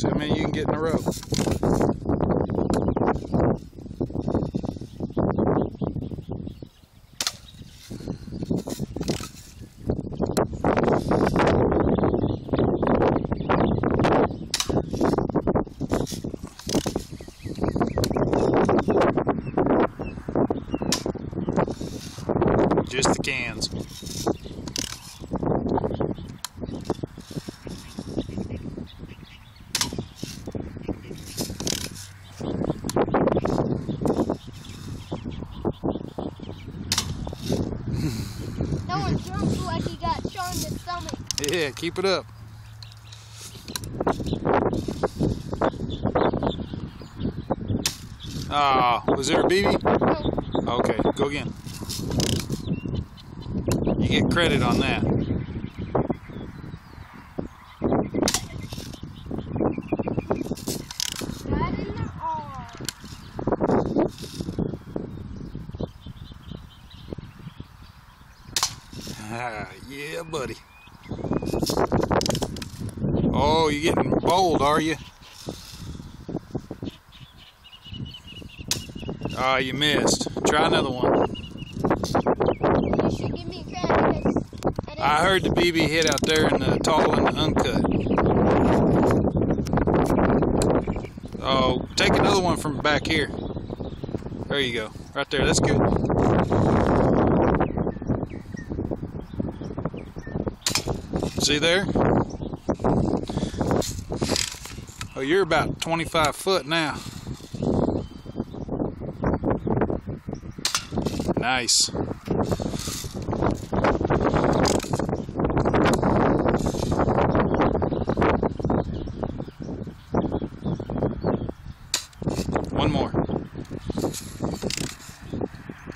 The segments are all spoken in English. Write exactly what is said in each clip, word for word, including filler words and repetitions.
See how many you can get in a row. Just the cans. That one jumped like he got shot in the stomach. Yeah, keep it up. Ah, was there a B B? No. Okay, go again. You get credit on that. Right in the arm. Ah, yeah, buddy. Oh, you're getting bold, are you? Ah, you missed. Try another one. You should give me credit. It's, it I heard the B B hit out there in the tall and the uncut. Oh, take another one from back here. There you go. Right there. That's good. See there? Oh, you're about twenty-five foot now. Nice. One more.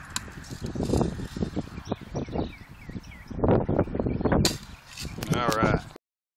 All right.